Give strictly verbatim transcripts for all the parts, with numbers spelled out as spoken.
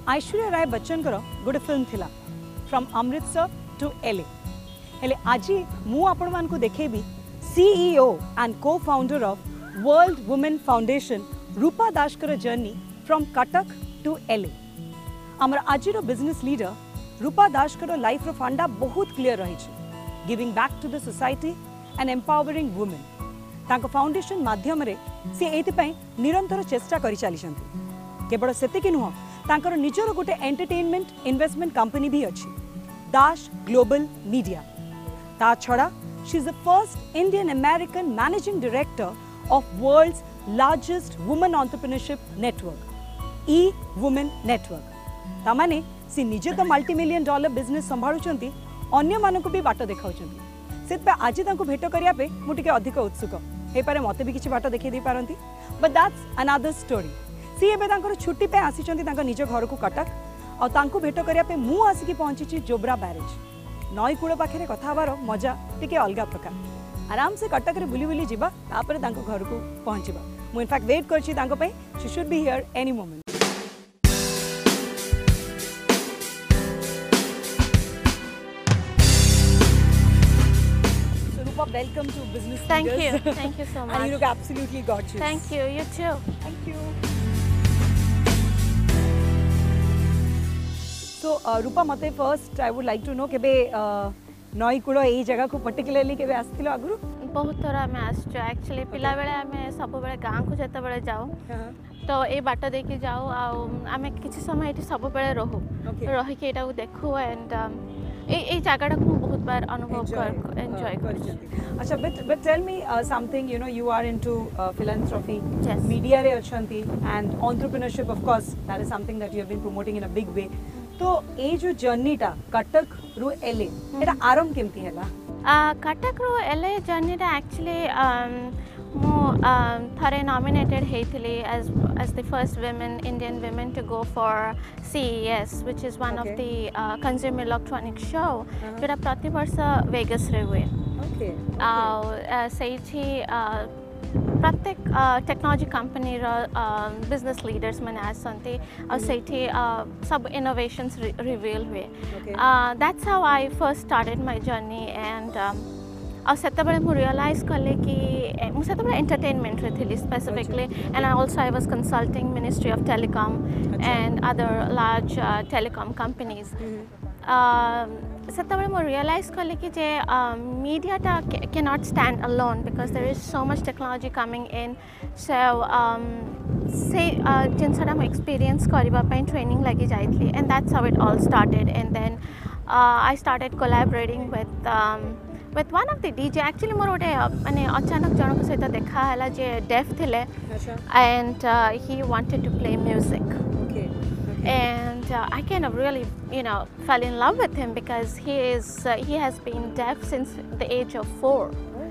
ऐश्वर्या राय बच्चन करो गोटे फिल्म थिला फ्रॉम अमृतसर टू एलए हेले आज मु आपण मान को देखेबी CEO and co founder of World Women Foundation Rupa Dash कर journey from Cuttack to LA आमर आज बिजनेस लीडर रूपा दाश कर लाइफ रो फंडा बहुत क्लियर रही giving back to the society and empowering women तांको फाउंडेशन माध्यम रे से एतिपई निरंतर चेष्टा करि चालिसंती केवल सेतिकी नुह तांकर निजर गोटे एंटरटेनमेंट इन्वेस्टमेंट कंपनी भी अच्छी दाश ग्लोबल मीडिया ता छड़ा she is the first Indian American managing director of world's largest women entrepreneurship network e women network तामाने सी निजे तो मल्टी मिलियन डॉलर बिजनेस संभाळुचंती अन्य मानको भी बाट देखाउचंती सेत आज तांको भेट करिया पे मु टिके अधिक उत्सुक हे पारे मते भी किछि बाट देखै दै पारंती बट दैट्स अनदर स्टोरी सी एबे तांकर छुट्टी पे आसीचंती तांको निज घर को कटक और तांको भेट करिया पे मु आसिकी पहुंची जोब्रा बैरेज नई कूल पाखे कथा हबार मजा टिके अलग प्रकार आराम से कटक रे बुली बुली जिबा तापर तांको घर को पहुंचबा मु इनफैक्ट वेट करछि तांको पे she should be here any moment Welcome to Business Thank Leaders. you. Thank you so much. And you look absolutely gorgeous. Thank you. You too. Thank you. So, uh, Rupa, mate first I would like to know केबे नई cool एई जगह को particularly केबे आस्थिलो आगुरु बहुत थोड़ा मैं आसछु actually पिला बेले आमे सब बेले गां को जते बेले जाऊ तो ए बाट देखि जाऊ आ आमे किछि समय एठी सब बेले रहू रहि के एटा देखू एंड ए जगह को बहुत बार अनुभव कर एंजॉय कर अच्छा but but tell me something you know you are into philanthropy media रे अछंती and entrepreneurship of course that is something that you have been promoting in a big way तो ए जो जर्नी टा कटक रु एलए एटा आरंभ केमती हैला कटक रु एलए जर्नी टा एक्चुअली मो थरे नॉमिनेटेड हेथिली as as the first women Indian women to go for C E S which is one okay. of the uh, consumer electronic show जोटा प्रति वर्ष वेगस रे हुए ओके आ सेठी प्रत्येक टेक्नोलॉजी कंपनी रो बिजनेस लीडर्स माने आसंती और सेठी सब इनोवेशंस रिवील हुए that's how I first started my journey and और सेते बळे मु रियलाइज करले कि मु सेते बळे एंटरटेनमेंट रे थिली specifically and I also I was consulting ministry of telecom and other large telecom companies सेते बळे मु रियलाइज करले कि जे मीडिया टा can not stand alone because there is so much technology coming in so से जिनसडा मु एक्सपीरियंस करबा पई ट्रेनिंग लगी जाइथली and that's how it all started and then I started collaborating with with one of the D J actually मोर गोटे माने अचानक जनक सहित देखा हला जे डेफ थिले and uh, he wanted to play music okay, okay. and uh, I kind of really you know fell in love with him because he is uh, he has been deaf since the age of four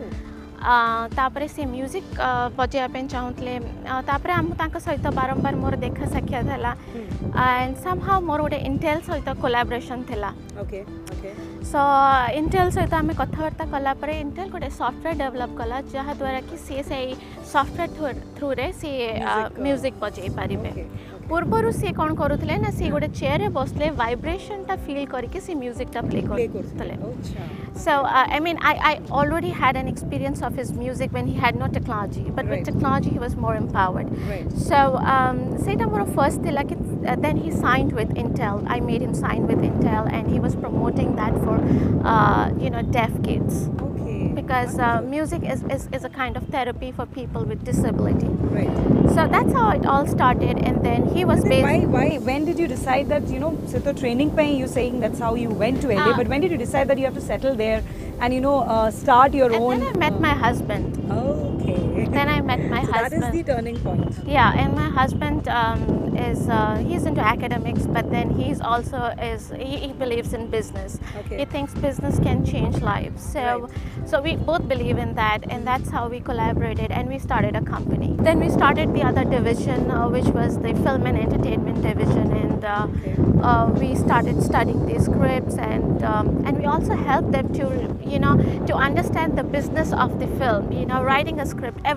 तापरे से music बजाया पे चाहूतले तापरे हम तांका सहित बारंबार मोर देखा साक्षात हला एंड समहाउ मोर गोटे इंटेल सहित कोलैबोरेशन थिला ओके ओके सो इंटेल सहित आम कथबार्ता कला परे इंटेल गोटे सॉफ्टवेयर डेवलप कला जहा द्वारा कि सी से सॉफ्टवेयर थ्रू रे सी म्यूजिक बजाई पारिबे पूर्वरु सी कोन करूथले ना सी गोटे चेयर रे बसले वाइब्रेशन टा फील करके सी म्यूजिक टा प्ले करथले so uh, I mean I I already had an experience of his music when he had no technology but right. with technology he was more empowered right. so um seta moro first thila ki uh, then he signed with Intel I made him sign with Intel and he was promoting that for uh, you know deaf kids okay because uh, music is, is is a kind of therapy for people with disability right so that's how it all started and then he was based why why when did you decide that you know so the training pay you saying that's how you went to L A uh, but when did you decide that you have to settle there and you know uh, start your and own then I met uh, my husband okay then I met my so husband that is the turning point yeah and my husband um, is uh, he's into academics but then he's also is he, he believes in business okay. he thinks business can change lives so right. so we both believe in that and that's how we collaborated and we started a company then we started the other division uh, which was the film and entertainment division and uh, okay. uh, we started studying these scripts and um, and we also helped them to you know to understand the business of the film you know writing a script every I mean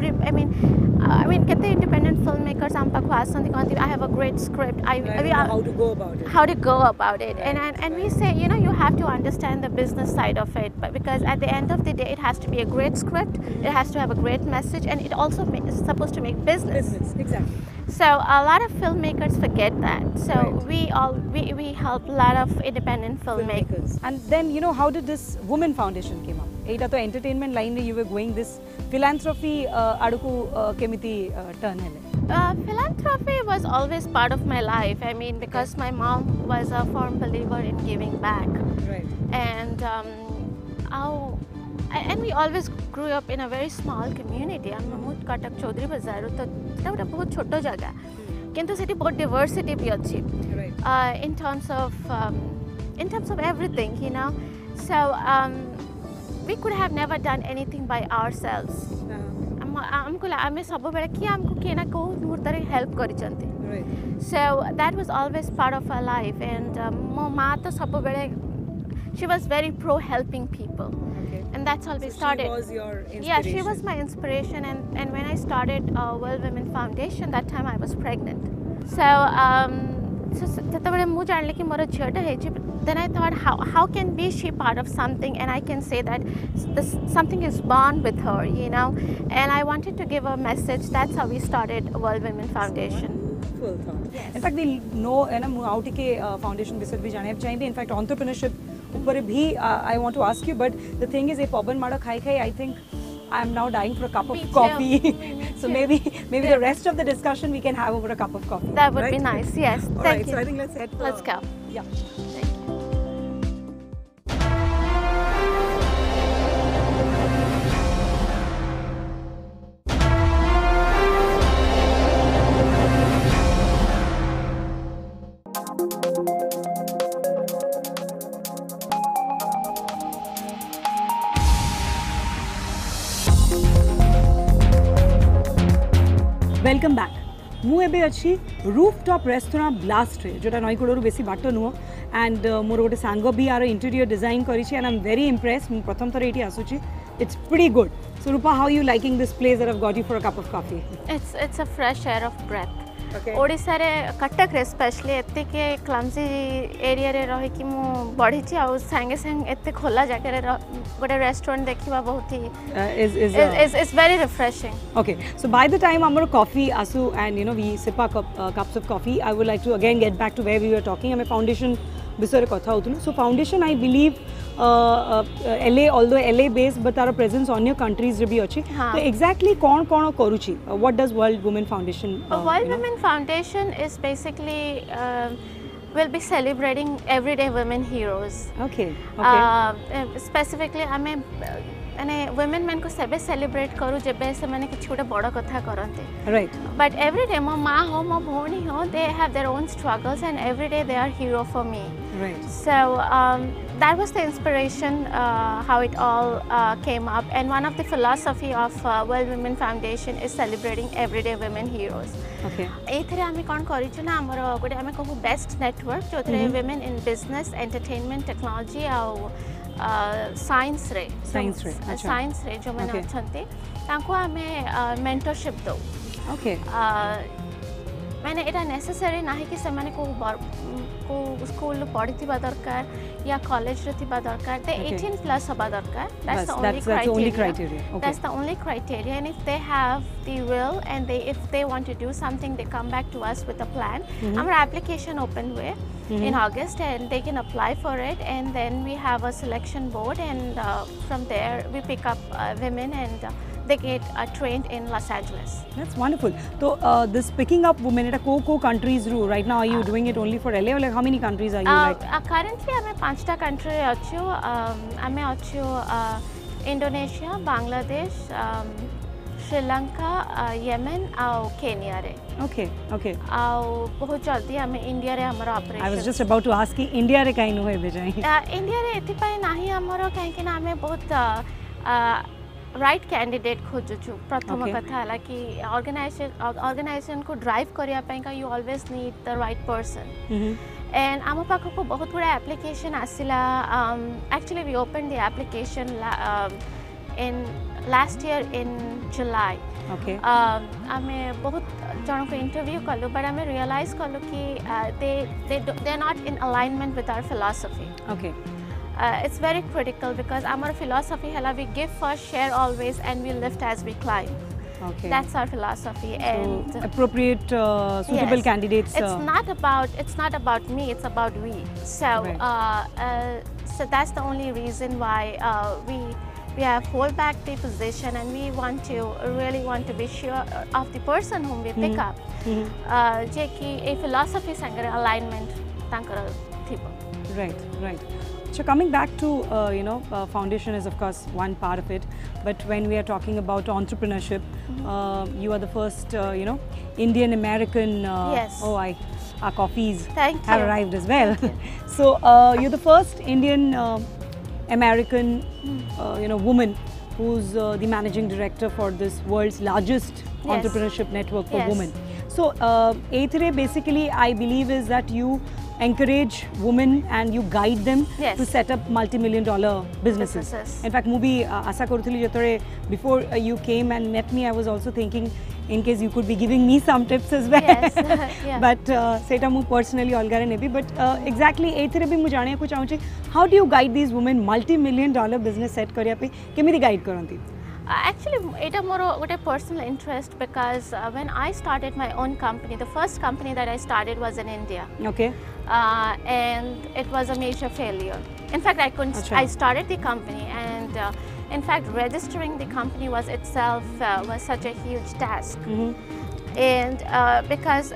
uh, I mean kete independent filmmakers am pakhu asanti kanti I have a great script I, I I don't know how to go about it how to go about it right, and and, and right. we say you know you have to understand the business side of it but because at the end of the day it has to be a great script mm-hmm. it has to have a great message and it also is supposed to make business business exactly so a lot of filmmakers forget that so right. we all we, we help a lot of independent filmmakers. filmmakers and then you know how did this women foundation came up एटा तो entertainment line you were going this philanthropy uh, aduku uh, kemiti uh, turn hele uh, philanthropy was always part of my life I mean because my mom was a firm believer in giving back right and um, our and we always grew up in a very small community I'm from Cuttack Chaudhary Bazaar to eta gota bahut choto jaga kintu seti bahut diversity bi achi right uh, in terms of um, in terms of everything you know so um, we could have never done anything by ourselves हमको आमे सब बेले कि हमको केना को मुर्तरे help करि चंती so that was always part of our life and mo ma to सब बेले she was very pro helping people okay. and that's how so we started she was your inspiration yeah she was my inspiration and and when I started uh, World Women Foundation that time I was pregnant so um so ततबेले मु जानले कि मोर झियोटा हेछि then I thought how how can be she part of something and I can say that this, something is born with her you know and I wanted to give a message that's how we started World Women Foundation full thought yes. in fact we know है ना मु out के foundation विषय भी जाने चाहिए in fact entrepreneurship ऊपर भी I want to ask you but the thing is ए पवन माड़ा खाई खाई I think I am now dying for a cup of Me coffee Me so maybe maybe the rest of the discussion we can have over a cup of coffee that would right? be nice yes all thank right, you so I think let's head for let's go yeah thank you welcome back मु एबे अच्छी rooftop restaurant blast रे जोटा नईकूड़ू बेसी बाट नुह and more गोटे सांग भी यार इंटीरियर डिजाइन करी and I am very impress मु प्रथम थर ये आसुची it's pretty good so Rupa how you liking this place that I have got you for a cup of coffee it's it's a fresh air of breath okay Odisha रे कटक रे specially एते के clumsy area रे रही कि मु बढ़ी छी आ संगे संग एते खोला जाके रे गोटे रेस्टोरेंट देखिबा बहुत ही is is is is very refreshing okay so by the time amar coffee asu and you know we sip a cup, uh, cups of coffee I would like to again get back to where we were talking ame foundation bisore kotha hotuno so foundation I believe uh, uh, L A although L A based but our presence on your countries re bhi achi हाँ. so exactly kon kon karuchi uh, what does World Women Foundation uh, uh, World you know? Women Foundation is basically uh, will be celebrating everyday women heroes okay okay uh, specifically ame माने women man को सेबे celebrate करू जेबे से माने किछ गोटे बड़ कथा करते right but every day मो माँ हो मो भौणी हो they have their own struggles and every day they are hero for me right so um, that was the inspiration uh, how it all uh, came up and one of the philosophy of uh, World Women Foundation is celebrating everyday women heroes okay एथरे आमे कोन करिछु ना हमर गोटे आमे कहू best network जोथरे women in business entertainment technology आ science रे science रे अच्छा साइंस रे जो माने अछंती तांको आमे मेंटरशिप दो ओके माने एटा नेसेसरी नाही कि से माने को को स्कूल पढ़िथिबा दरकार या कॉलेज रे थिबा दरकार ते eighteen plus हबा दरकार that's the only that's the only criteria okay that's the only criteria and if they have the will and they if they want to do something they come back to us with a plan our application open way in August and they can apply for it and then we have a selection board and uh, from there we pick up uh, women and uh, they get uh, trained in Los Angeles. That's wonderful. So uh, this picking up women at a co co countries ru right now are you uh, doing it only for L A or like how many countries are you uh, like? Uh, currently I'm पांचटा country अछु um, I'm अछु uh, Indonesia, Bangladesh, um, Sri Lanka, uh, Yemen और Kenya रे. Okay, okay. और बहुत जल्दी हमें India रे हमारा operation. I was just about to ask कि India रे कहीं नुहे बेजाएं. इंडिया रे एति पाए नाही हमारा कहीं कि ना हमें बहुत राइट कैंडिडेट खोजुछु प्रथम कथा हला कि ऑर्गेनाइजेशन ऑर्गेनाइजेशन को ड्राइव करिया पई का you always need the right person and आम पाख को बहुत गुड़ा एप्लिकेशन आसिला actually we open the application in last year in July. Okay. Um, आमे बहुत जनों को interview करूँ, but आमे realize करूँ कि uh, they they do, they are not in alignment with our philosophy. Okay. Uh, it's very critical because our philosophy है we give first, share always, and we lift as we climb. Okay. That's our philosophy. So and appropriate, uh, suitable yes, candidates. It's uh, not about it's not about me. It's about we. So right. uh, uh, so that's the only reason why uh, we we have hold back the position, and we want to really want to be sure of the person whom we pick mm-hmm. up. Mm-hmm. uh, जे कि a philosophy संगे alignment तांकर थिबो. Right, right. So coming back to, uh, you know, uh, foundation is of course one part of it, but when we are talking about entrepreneurship, mm-hmm. uh, you are the first, uh, you know, Indian American, uh, yes. oh, I, our coffees Thank have you. arrived as well. So uh, you're the first Indian uh, American, mm-hmm. uh, you know, woman who's uh, the managing director for this world's largest yes. entrepreneurship network for yes. women. So uh, Aethre basically I believe is that you encourage women and you guide them yes. to set up multi-million dollar businesses. businesses. In fact, movie asa karuthili jetore before uh, you came and met me, I was also thinking in case you could be giving me some tips as well. Yes. yeah. But seta mu personally algare nebi. But uh, exactly Aethre bhi mu janiya ku chahuchi. How do you guide these women multi-million dollar business set kariya pe? Kemiti guide karanti? Uh, actually, it is more a personal interest because uh, when I started my own company, the first company that I started was in India. Okay. Uh, and it was a major failure. In fact, I couldn't. Achha. I started the company, and uh, in fact, registering the company was itself uh, was such a huge task. Mm-hmm. And uh, because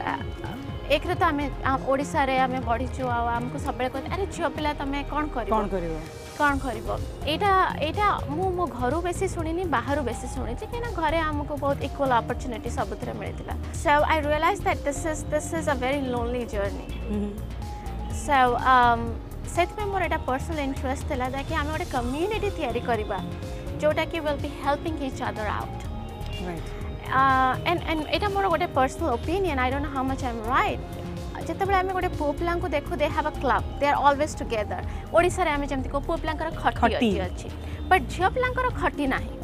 एक तो आमे ओडिशा रे आमे बढी छु आ हमको सबले को अरे छियो पिला तमे कोन करिवो कोन करिवो कोन करिवो एटा एटा मु मो घरु बेसी सुनिनी बाहरु बेसी सुनि जे केना घरे हमको बहुत इक्वल अपॉर्चुनिटी सबुतरे मिलितला. So I realized that this is this is a very lonely journey. Mm-hmm. So um set में मोर एटा पर्सनल इंटरेस्ट थिला कि आमे ओटे कम्युनिटी तयारी करिबा जोटा कि will be helping each other out. Right. Uh, and and it is more a personal opinion. I don't know how much I'm right. जेतेबेले आमे गोटे पुओ पिलां को देखो, they have a club. They are always together. Odisha रे आमे जेमति को पुओ पिलां कर खट्टी अछि, but झियो पिलां कर खट्टी नाही.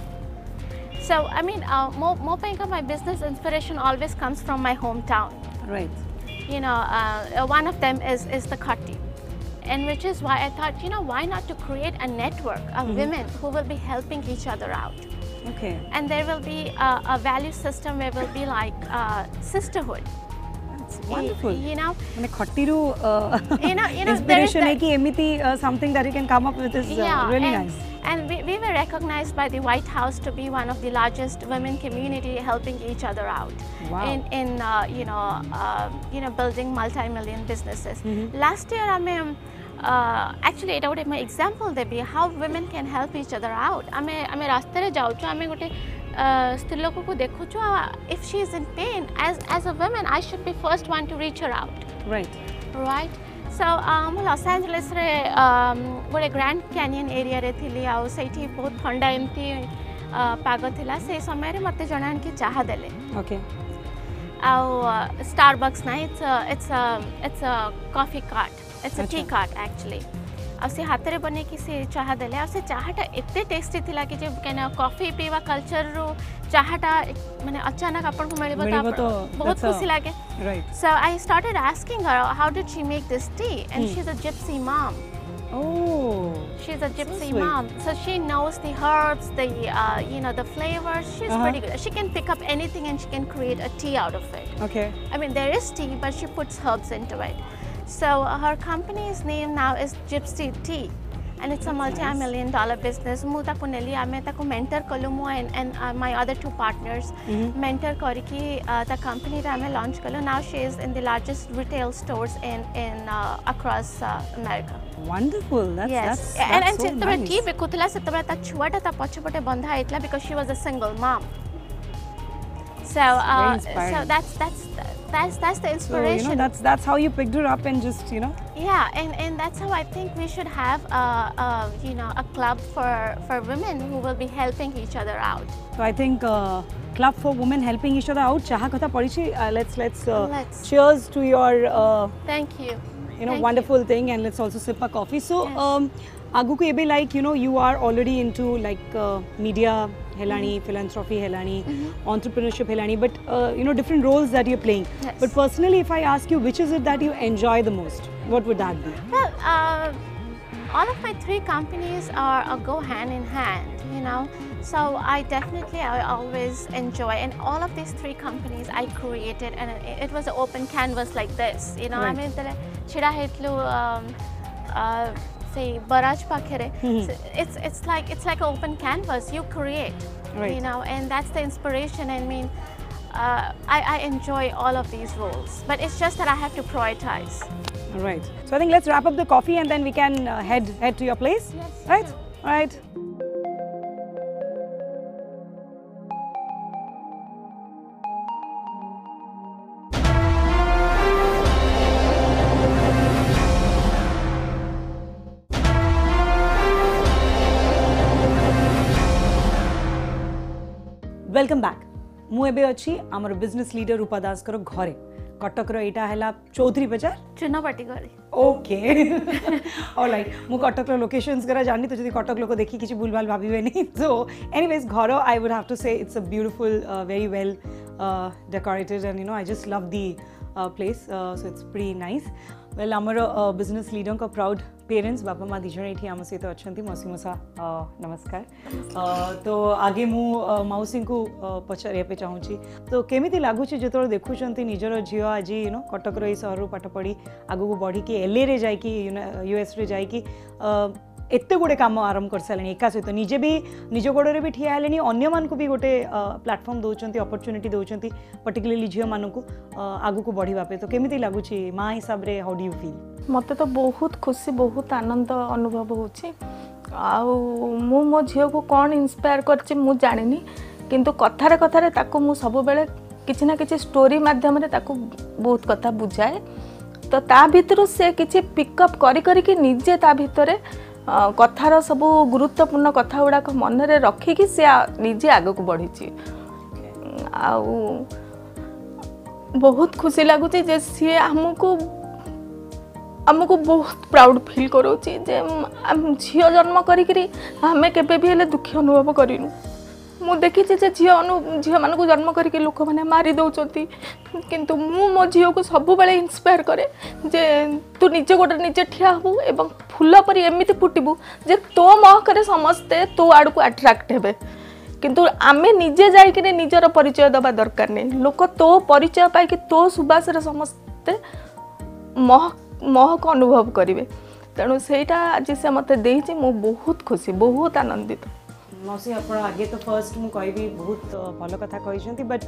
So I mean, uh, mo mo penka my business inspiration always comes from my hometown. Right. You know, uh, one of them is is the khatti, and which is why I thought, you know, why not to create a network of mm-hmm. women who will be helping each other out. Okay. And there will be a, a value system where will be like uh, sisterhood. That's wonderful. You, you know, I mean, khottiru uh, you know, you know, inspiration hai ki emiti uh, something that you can come up with is uh, yeah, really and, nice. And we, we were recognized by the White House to be one of the largest women community helping each other out. Wow. In in uh, you know uh, you know building multi-million businesses. Mm-hmm. Last year, I mean. Uh, actually, it would my example they be how women can help each other out. Ame ame raste re jao chu ame gote sthil loko ko dekhu chu, if she is in pain, as as a woman I should be first one to reach her out. Right. Right. So um Los Angeles re um gote Grand Canyon area re thili au sethi bahut thanda emti pago thila se samay re mate jana ki chaha dele. Okay. Au uh, Starbucks na it's a it's a it's a coffee cart. It's a tea cart actually. और से हाथ रे बने की से चाह देले और से चाहटा इतने टेस्टी थिला कि जे केना कॉफी पीवा कल्चर रो चाहटा माने अचानक आपन को मिलबो त बहुत खुशी लागे. Right. So I started asking her how did she make this tea, and hmm. she's a gypsy mom. Oh. She's a gypsy so mom, so she knows the herbs, the uh, you know the flavors. She's uh-huh. pretty good. She can pick up anything and she can create a tea out of it. Okay. I mean there is tea, but she puts herbs into it. So uh, her company's name now is Gypsy Tea, and it's a multi-million dollar business. Mu taku neli ame taku mentor kalu mu and, and uh, my other two partners mm-hmm. mentor kariki uh, the company ra ame launch kalu. Now she is in the largest retail stores in in uh, across uh, America. Wonderful. That's yes. that's, that's and and so jettabele nice. tea bekutila settabele ta chuata ta pachapote bandha aitla because she was a single mom. So uh, so that's that's that's that's the inspiration. So, you know, that's that's how you picked her up and just, you know. Yeah, and and that's how I think we should have a, a you know a club for for women who will be helping each other out. So I think uh, club for women helping each other out. Chaha katha padichi. Uh, let's let's, uh, let's cheers to your. Uh, Thank you. You know, Thank wonderful you. thing, and let's also sip a coffee. So, yes. um, आगु को एबे like you know you are already into like media हेलानी philanthropy हेलानी entrepreneurship हेलानी but uh, you know different roles that you're playing. Yes. But personally if I ask you which is it that you enjoy the most, what would that be? Well, uh, all of my three companies are uh, go hand in hand, you know. So I definitely I always enjoy, and all of these three companies I created, and it, it was an open canvas like this, you know. Right. I mean, the chida hitlu um, uh, say barrage pakhere. So it's it's like it's like an open canvas. You create, Right. you know, and that's the inspiration. I mean, uh, I I enjoy all of these roles, but it's just that I have to prioritize. All right. So I think let's wrap up the coffee and then we can uh, head head to your place. Yes, Right. sure. All right. Welcome back मु एबे अछि हमर business leader रूपा दास करो घरे कटक रो एटा हैला चौधरी बाजार चुनापाटी गली. Okay alright मु कटक रो लोकेशंस करा जानि तो जदी कटक लोक देखि किछि भूलभाल भाबिबे नहीं सो एनीवेज घर I would have to say it's a beautiful very well decorated and you know I just love the place so it's pretty nice well आमर बिजनेस लीडर को प्राउड पेरेंट्स बापा माँ दिजन ये आम सहित अच्छा मौसी मौसा नमस्कार uh, तो आगे मु मौसी को पचारे चाहूँगी तो केमी लगुच जो देखुं निजर झी आज यू नो कटक ये सहर पाठ पढ़ी आग को बढ़ी एलए रे जाकि यूएस रे जाकि एते गुड़े काम आरंभ कर सारे एका सहित निजे भी निज गोड़े भी ठिया हेले अन्य मानक भी गोटे प्लाटफर्म दौरान अपॉर्चुनिटी दौरान पर्टिकुलरली झील मानक आग को बढ़िया पे तो केमी लगुच माँ हिसाब से हाउ डू यू फील मत तो बहुत खुशी बहुत आनंद अनुभव होची मु मो झील को कौन इंस्पायर करछि मु जानिनी किंतु कथारे कथारे ताको मु सब बेले किछि ना किछि स्टोरी माध्यम रे ताको बहुत कथा बुझाए तो ता भितर से किछि पिकअप करी करी कि निजे ता भितरे कथार सब गुरुत्वपूर्ण कथा गुड़ाक मन रे रखिकी से निजे आग को बढ़ी बहुत खुशी लगुच जे सी आमको आमको बहुत प्राउड फील करोची जे झील जन्म करी आमे केबे भी हेले दुखी अनुभव करिनु मु देखी जे झील झील मान जन्म करके लोक मैंने मारी दौरान किंतु मु मो झील को सब बेले इंस्पायर करे जे तू निजे गोटे निजे ठिया हबु एवं फूल परी एमिति फुटिबु जे तो महकरे समस्ते तो आड़ को अट्रैक्ट हेबे किंतु आमे निजे जाइकिने निजर परिचय दबा दरकार नहीं लोक तो परिचय पाइकि तो सुबास रे समस्ते महक महक अनुभव करिवे तेणु सेटा आज से मते देइछि मु बहुत खुशी बहुत आनंदित मौसी आप आगे तो फर्स्ट मुझे कहबी बहुत भल कथा कही बट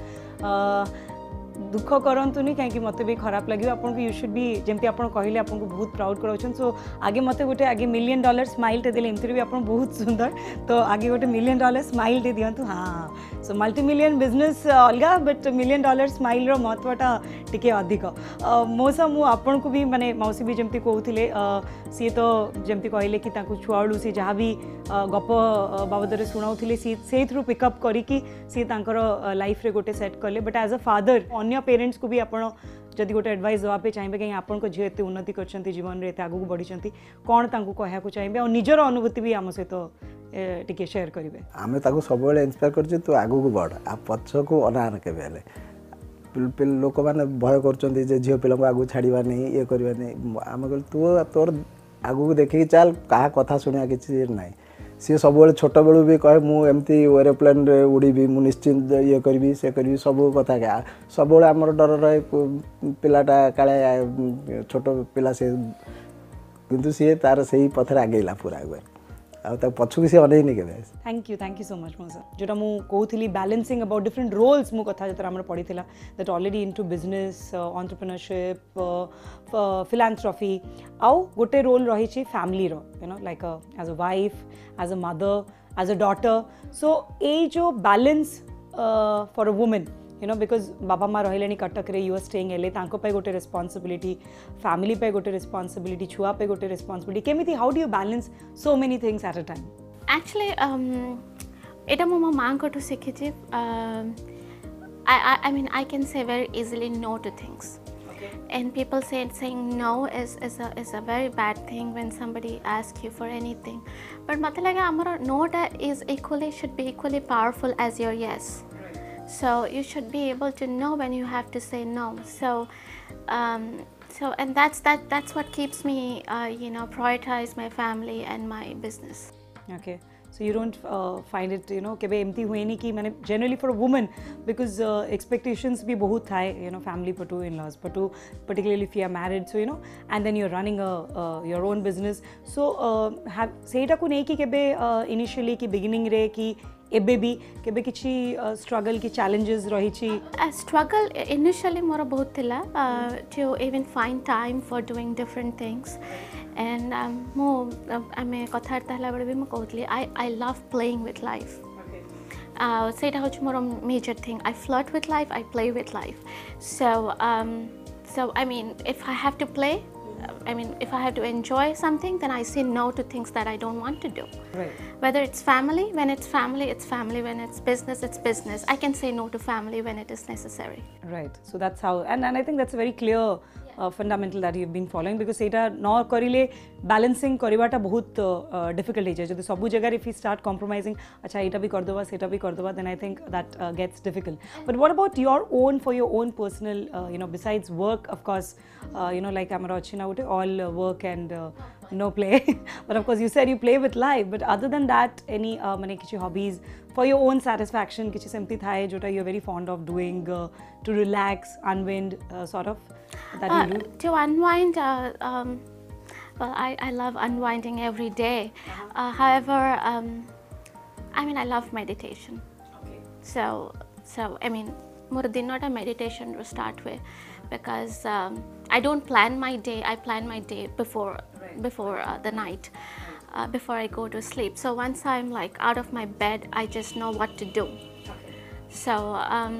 दुख करतुनि कहीं मत भी खराब लगे आपको यू शुड बी जमी आप कहले आपको बहुत प्राउड कर सो आगे मत गोटे आगे मिलियन डॉलर स्माइल टे देले एमती भी आप बहुत सुंदर तो आगे गोटे मिलियन डॉलर स्माइल टे दिंतु हाँ सो मल्टी मिलियन बिजनेस अलग बट मिलियन डॉलर स्माइल रो महत्वटा टिके अधिक मौसा मु आपन को भी माने मौसी भी जमती कहते सी तो जमती कहले कि छुआड़ू सी जहाँ भी गप बाबद में शुणाऊे सी से पिकअप करी सी लाइफ रे गोटे सेट कले बट एज अ फादर अन्य पेरेंट्स को भी आपण जदि गोटे एडवाइस देवाई चाहिए कहीं आपन झील एत उन्नति कर जीवन में एत आगू बढ़ी कौन कहया चाहिए और निजर अनुभूति भी आम सहित टिके शेयर करेंगे आम सब इंस्पायर कर तू आगू को बढ़ आ पछ को अनान के लोक मैंने भय कर झील पिला आगू छाड़ा नहीं ये करवा नहीं आम कह तू तोर आगू को देखिए चल क्या कथा शुणा कि ना सी सब छोट बेलू भी कहे मुझे एरोप्लेन रे उड़ी मु निश्चिंत ये करी से करी सब कथा क्या सब आमर डर रहे पिलाटा काले छोट पिला से किंतु सी तार से पथर आगेला पूरा आगे पछू सी अनेनी के thank you thank you so much मोसा जोटा मु कहूली बैलेंसिंग अबाउट डिफरेंट रोल्स मु कथा जो आम पढ़ी that already into business entrepreneurship philanthropy आउ गोटे रोल रही फैमिली रो you know like as a wife as a mother as a daughter so ये जो balance for a women you know because बाबा माँ रही कटक रे यू आर स्टेइंग एले तांको पे गोटे रेस्पॉन्सिबिलिटी फैमिली पे गोटे रेस्पॉन्सिबिलिटी छुआ पे गोटे रेस्पॉन्सिबिलिटी केमिति how do you balance so many things at a time actually एटा मो माँ को शिखी I I mean I can say very easily no to things Okay. And people say saying no is is a is a very bad thing when somebody asks you for anything. But mate laga amara no ta is equally should be equally powerful as your yes. Right. So you should be able to know when you have to say no. So. Um, So and that's that that's what keeps me uh, you know prioritize my family and my business. Okay, so you don't uh, find it you know kebe empty हुए नहीं कि मैंने generally for a woman because uh, expectations भी बहुत high you know family पटु in-laws पटु particularly if you are married so you know and then you're running a uh, your own business so uh, have सेटा को नहीं कि केबे uh, initially कि beginning रे कि एबे भी केबे किछि struggle की challenges रही छी a struggle initially मोर बहुत थिला uh, to even find time for doing different things and um, मो आमे कथार्ता हला बडे भी म कहतली I I love playing with life. Okay. Uh, सेटा होछ मोर major thing. I flirt with life, I play with life. So um, so I mean if I have to play I mean, if I have to enjoy something, then I say no to things that I don't want to do. Right. Whether it's family, when it's family, it's family. When it's business, it's business. I can say no to family when it is necessary. Right. So that's how, and, and I think that's a very clear uh, fundamental that you've been following because सेटा न करिले balancing करिवाटा बहुत uh, difficult है जब सबु जगह if we start compromising अच्छा इटा भी कर दोबा सेटा भी कर दोबा then I think that uh, gets difficult. But what about your own for your own personal uh, you know besides work of course uh, you know like amara ochina ute all uh, work and uh, no play but of course you said you play with life but other than that any uh, mane kichi hobbies for your own satisfaction kichi semti thae jota you're very fond of doing uh, to relax unwind uh, sort of that Uh, you do to unwind, uh, um, well, I, I love unwinding every day. Uh, however, um, I mean, I love meditation. okay So, so I mean, more than not a meditation to start with, because um, I don't plan my day. I plan my day before before uh, the night, uh, before I go to sleep. So once I'm like out of my bed, I just know what to do. okay So. Um,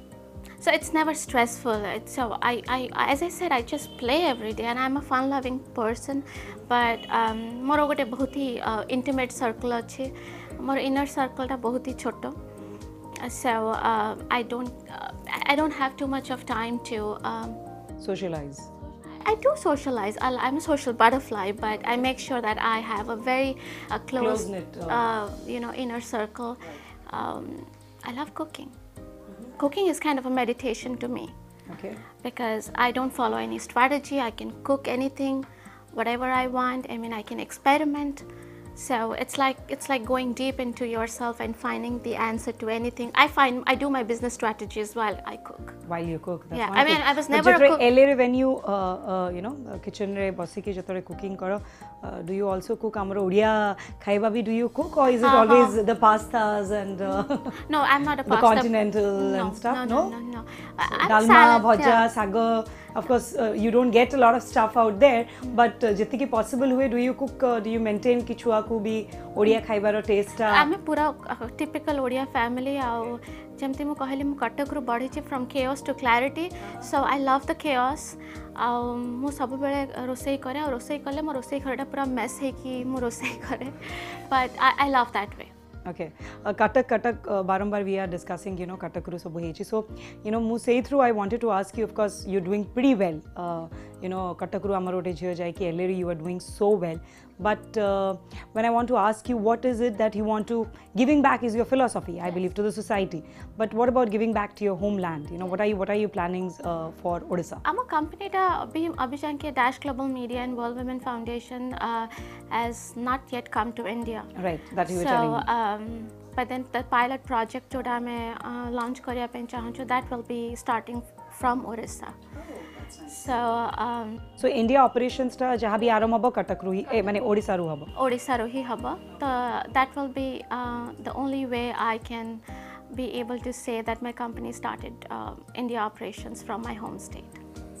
So it's never stressful. It's, so I, I, as I said, I just play every day, and I'm a fun-loving person. But um, मोर गोटे बहुत ही uh, intimate circle अच्छे. मोर inner circle टा बहुत ही छोटो. So uh, I don't, uh, I don't have too much of time to. Um, socialize I do socialize. I'll, I'm a social butterfly, but I make sure that I have a very uh, close, Close-knit, uh, uh, you know, inner circle. Um, I love cooking. Cooking is kind of a meditation to me. okay Because I don't follow any strategy. I can cook anything, whatever I want. I mean, I can experiment. So it's like it's like going deep into yourself and finding the answer to anything. I find I do my business strategies while I cook. while you cook that's Yeah, one I mean, thing. I was But never a जेतरे cook. L A रे when you uh, uh, you know uh, kitchen रे बसी के जतरे cooking करो uh, do you also cook हमरो ओडिया खाइबा भी do you cook or is it Uh-huh. always the pastas and uh, No, I'm not a the pasta. continental no, and stuff no, no, no, no. I- I'm dalma salad, bhaja yeah. saga of course uh, you don't get a lot of stuff out there but uh, जितने की possible हुए do you cook uh, do you maintain कि छुआ को भी Odia खाइबार taste टा आमे पूरा typical ओडिया family आउ जमती मु कहली मु कटक रु बढ़ी छि from chaos to clarity so I love the chaos आउ मु सब बेले रोसई करे और रोसई कले मो रोसई घरटा पूरा mess है कि मु रोसई करे but I, I love that way. Okay, uh, Cuttack, Cuttack, uh, barambar we are discussing, you know, Cuttack ru sobu hechi. So, you know, mu say through, I wanted to ask you, of course, you're doing pretty well. Uh, you know, Cuttack ru amarote jhiyo jai ki L A you are doing so well. But uh, when I want to ask you, what is it that you want to, giving back is your philosophy, I believe, to the society. But what about giving back to your homeland? You know, what are you, what are your plannings uh, for Odisha? Our company ta abhi abhi janke Dash Global Media and World Women Foundation uh, has not yet come to India. Right, that you were so, telling me. Um, but then the pilot project जोड़ा मैं uh, launch करिया पे चाहूँ that will be starting from Odisha. So, um, so India operations ta jaha bhi aram habo Cuttack ru hi eh mane Odisha ru habo. Odisha ro hi haba. The that will be uh, the only way I can be able to say that my company started uh, India operations from my home state.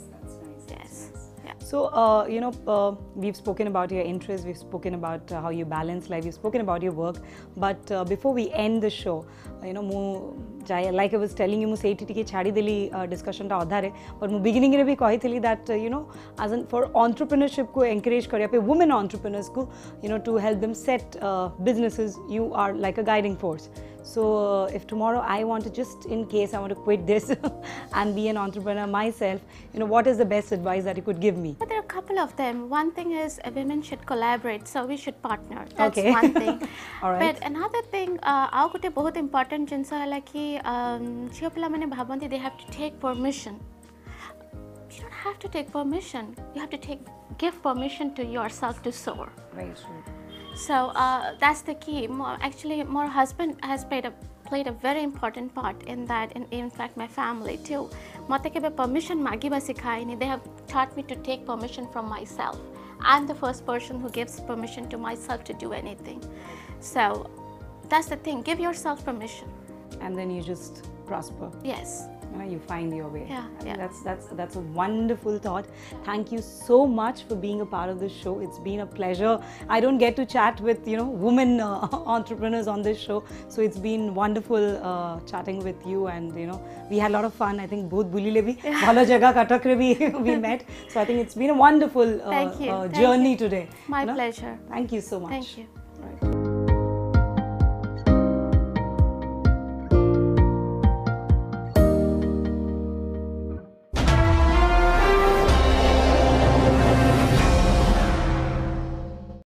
Yes. Yeah. So, uh, you know, uh, we've spoken about your interests, we've spoken about uh, how you balance life, we've spoken about your work. But uh, before we end the show, uh, you know, mu, like I was telling you, mu say tiki chhadi deli uh, discussion ta adhare, but mu beginning re bhi kahi thili that uh, you know, as in for entrepreneurship ko encourage kariya pe women entrepreneurs ko, you know, to help them set uh, businesses, you are like a guiding force. So uh, if tomorrow I want to, just in case I want to quit this and be an entrepreneur myself, you know, what is the best advice that you could give me? But there are a couple of them. One thing is uh, women should collaborate, so we should partner. That's Okay. one thing. All right. But another thing, uh, ଆଉ ଗୋଟେ ବହୁତ important ଜିନିଷ ହେଲା କି ଝିଅ ପିଲାମାନେ ଭାବନ୍ତି they have to take permission. You don't have to take permission. You have to take give permission to yourself to soar. Very true. So uh, that's the key. More, actually, my husband has played a played a very important part in that. In, in fact, my family too. Mate kebe permission magiba sikhaini. They have taught me to take permission from myself. I'm the first person who gives permission to myself to do anything. So that's the thing. Give yourself permission. And then you just prosper. Yes. You know, you find your way. Yeah, I think yeah. that's that's that's a wonderful thought. Thank you so much for being a part of this show. It's been a pleasure. I don't get to chat with, you know, women uh, entrepreneurs on this show, so it's been wonderful uh, chatting with you, and you know, we had a lot of fun. I think both bulile bhi bhala jagah Cuttack re bhi we met, so I think it's been a wonderful uh, Thank you. uh, Thank journey you. today. My you know? pleasure. Thank you so much. Thank you.